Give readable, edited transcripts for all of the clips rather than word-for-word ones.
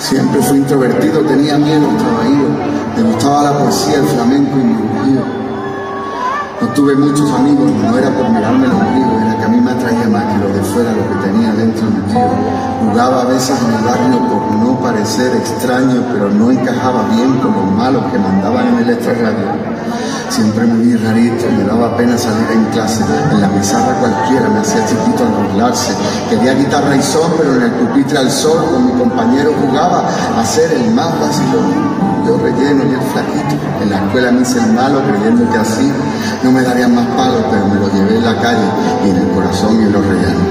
Siempre fui introvertido, tenía miedo, estaba ido. Me gustaba la poesía, el flamenco y mi rugido. No tuve muchos amigos, no era por mirarme el ombligo, era que a mí me atraía más que lo de fuera, lo que tenía dentro metido. Jugaba a veces en el barrio por no parecer extraño, pero no encajaba bien con los malos que mandaban en el extrarradio. Siempre me vi rarito, me daba pena salir en clase. En la mesada cualquiera me hacía chiquito al burlarse. Quería guitarra y son, pero en el pupitre al sol con mi compañero jugaba a ser el más vacilón. Yo relleno y el flaquito. En la escuela me hice el malo creyendo que así no me darían más palos, pero me lo llevé en la calle y en el corazón y en los rellanos.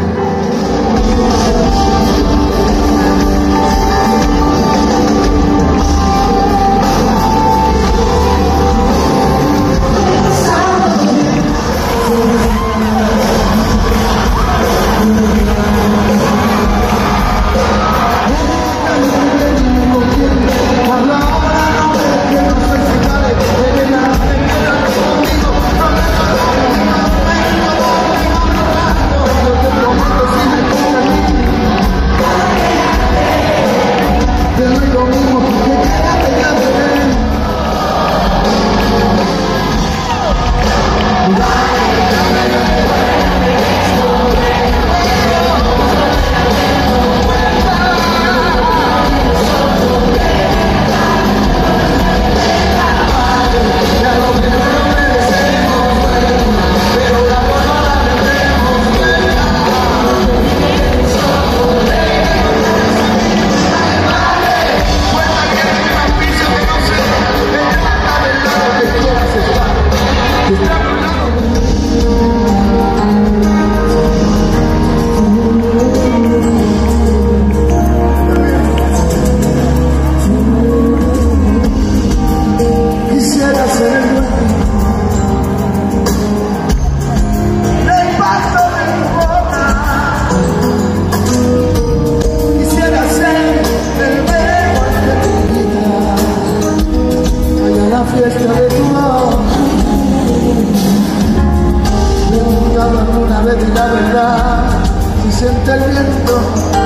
Una vez y la verdad, si siente el viento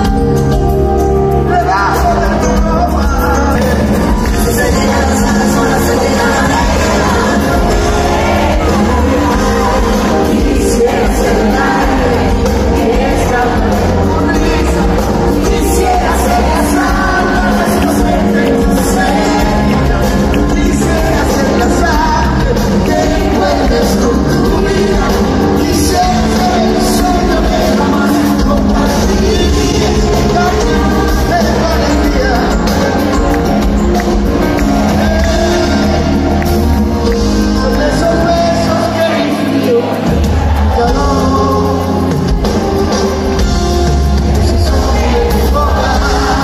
debajo de tu ropa, se llega a las alas, ahora se llega a la quisiera ser nadie, que escapa quisiera ser las almas, no sé, quisiera ser la sangre que envuelves con tu vida. Quisiera ser el sueño que jamás compartí, la luz de valentía. Son esos besos que vivió calor, esos son de tu boca.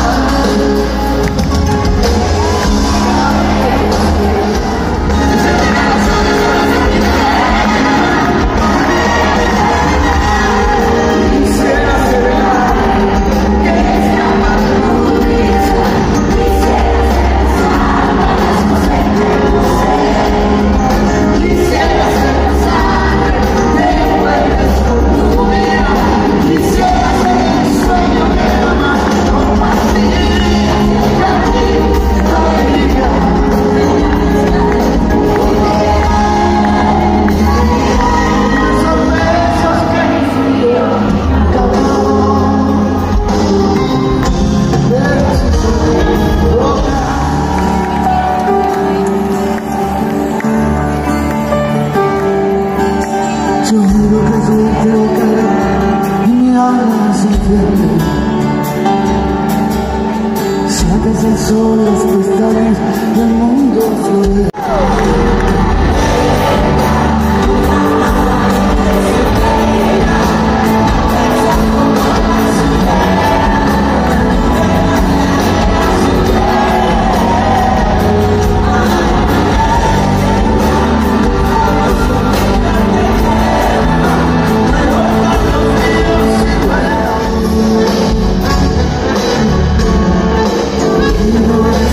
Sacas el sol, los cristales del mundo florece. No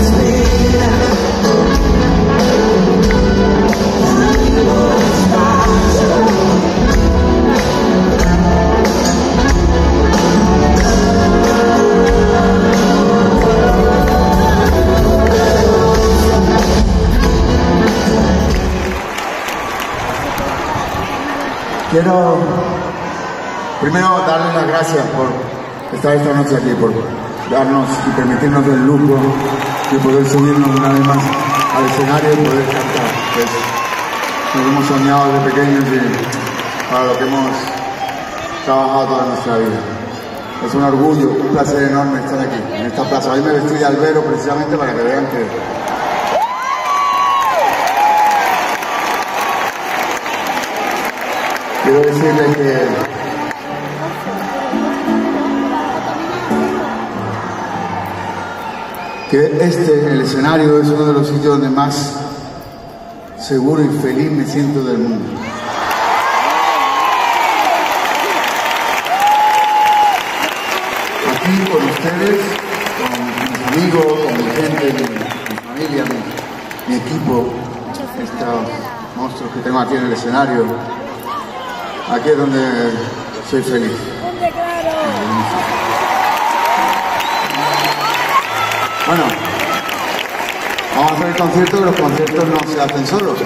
Quiero primero darles las gracias por estar esta noche aquí, por darnos y permitirnos el lujo de poder subirnos una vez más al escenario y poder cantar. Pues, nos hemos soñado desde pequeños y para lo que hemos trabajado toda nuestra vida. Es un orgullo, un placer enorme estar aquí, en esta plaza. Hoy me vestí de albero precisamente para que vean que... Quiero decirles que el escenario, es uno de los sitios donde más seguro y feliz me siento del mundo. Aquí con ustedes, con mis amigos, con mi gente, mi familia, mi equipo, estos monstruos que tengo aquí en el escenario, aquí es donde soy feliz. Bueno, vamos a hacer el concierto, pero los conciertos no se hacen solos.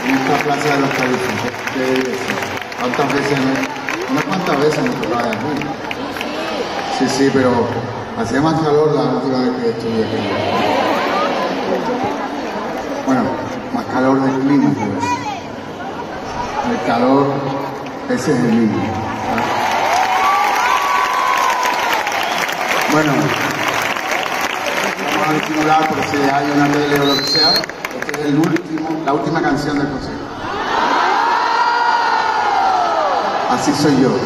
en esta plaza de los Califas. ¿Cuántas veces unas cuantas veces me tocaba de aquí? Sí, pero hacía más calor la última vez que estuve aquí. Bueno, más calor del clima, pues. El calor, ese es el mismo. Bueno, vamos a disimular por si hay una tele o lo que sea. Esta es la última canción del concierto. Así soy yo.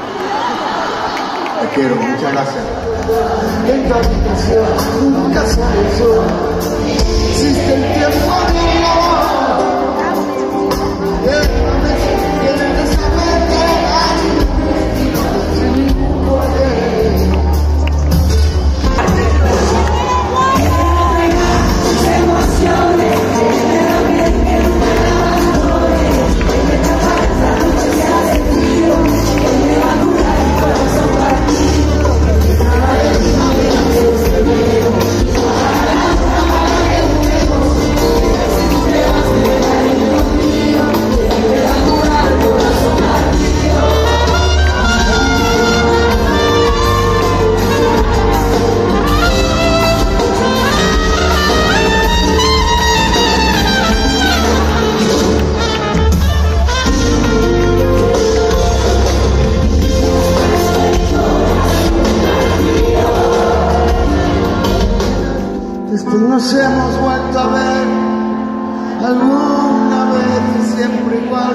Te quiero, muchas gracias. En tu habitación nunca sale el sol. Existe el tiempo de después nos hemos vuelto a ver alguna vez y siempre igual.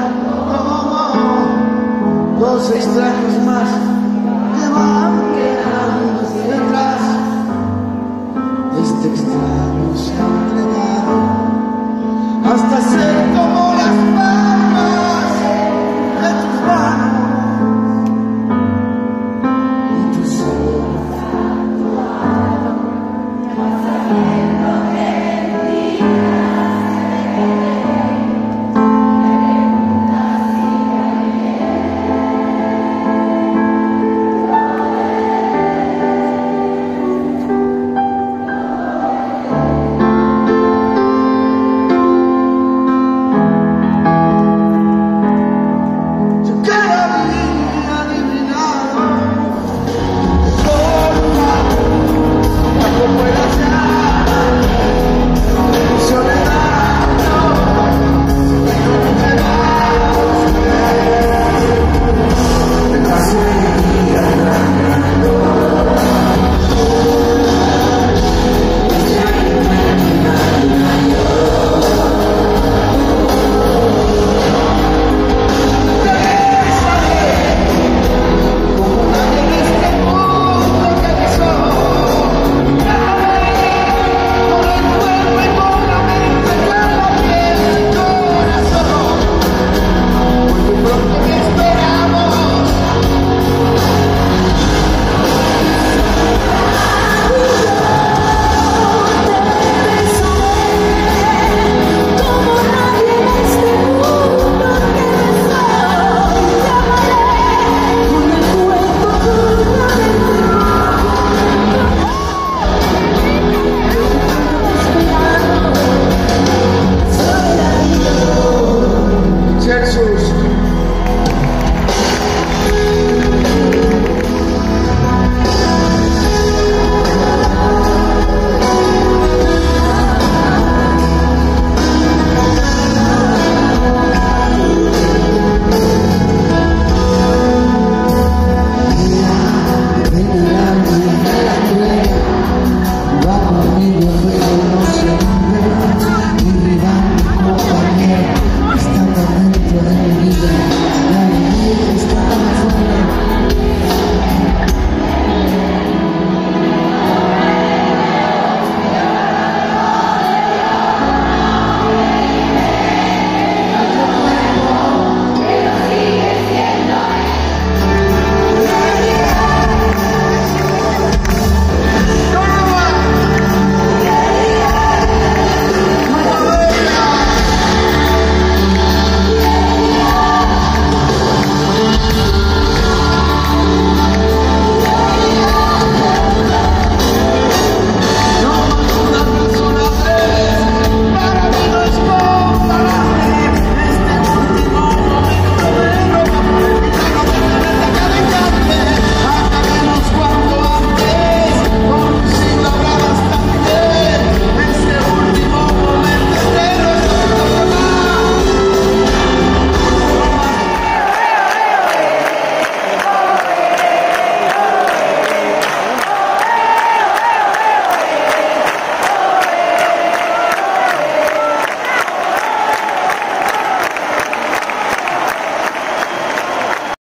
Dos extraños más que van quedando detrás. Este extraño se ha entregado hasta ser